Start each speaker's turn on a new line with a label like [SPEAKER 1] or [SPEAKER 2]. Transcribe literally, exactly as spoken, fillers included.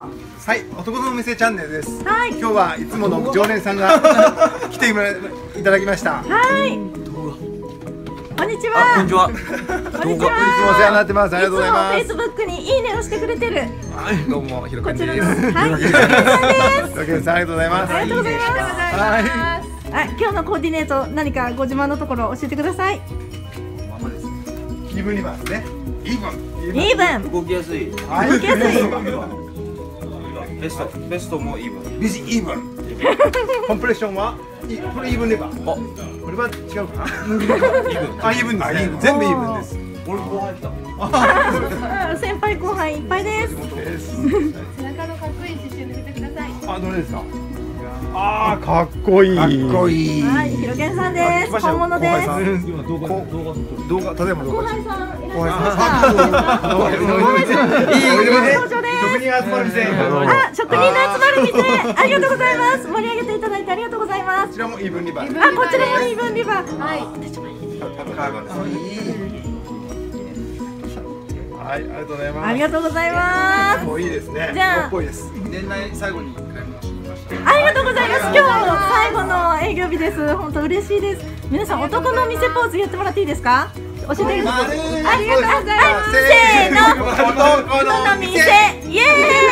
[SPEAKER 1] はい、男のお店チャンネルです。
[SPEAKER 2] はい、
[SPEAKER 1] 今日はいつもの常連さんが来ていただきました。
[SPEAKER 2] はい。こんにちは。
[SPEAKER 3] こんにちは。
[SPEAKER 2] こんにちは。
[SPEAKER 1] いつもお世話になってます。ありがとうございます。
[SPEAKER 2] いつもフェイスブックにいいねをしてくれてる。
[SPEAKER 1] はい、どうもひろけんです。
[SPEAKER 2] はい、ひろけんさんです。
[SPEAKER 1] ひろけんさんありがとうございます。
[SPEAKER 2] ありがとうございます。
[SPEAKER 1] はい。
[SPEAKER 2] はい、今日のコーディネート何かご自慢のところを教えてください。
[SPEAKER 1] イーブンリバーですね。イーブン。
[SPEAKER 2] イーブン。
[SPEAKER 3] 動きやすい。
[SPEAKER 1] はい。
[SPEAKER 2] 動きやすい。
[SPEAKER 3] ベスト、ベストもイーブン。
[SPEAKER 1] ビジイーブン。コンプレッションは、これイーブンレバー。あ、これは違うかな。イーブン。あ、イーブンですね。全部イーブンです。
[SPEAKER 3] 俺後輩来た。
[SPEAKER 2] 先輩後輩いっぱいです。
[SPEAKER 4] 背中のかっこいい刺繍見せてください。
[SPEAKER 1] あ、どれですか。あー、かっこいい。かっこいい。
[SPEAKER 2] はい、ひろけんさんです。本物です。
[SPEAKER 1] 今動画動画動画例えば動画。
[SPEAKER 2] 後輩さんいらっしゃいました。
[SPEAKER 1] 後輩さん。いいね。
[SPEAKER 2] 登場です。
[SPEAKER 1] 職人集まる店。
[SPEAKER 2] あ、職人の集まる店。ありがとうございます。盛り上げていただいてありがとうございます。
[SPEAKER 1] こちらもイーブンリバー。
[SPEAKER 2] あ、こちらもイーブンリバー。
[SPEAKER 4] はい。
[SPEAKER 1] はい、ありがとうございます。
[SPEAKER 2] ありがとうございます。
[SPEAKER 1] もういいですね。
[SPEAKER 2] じゃあ
[SPEAKER 1] かっこいいです。年内最後に買い物しました。
[SPEAKER 2] ありがとうございます。今日最後の営業日です。本当嬉しいです。皆さん男の店ポーズやってもらっていいですか？教えてください。ありがとうございます。せーの。男の店。イエーイ。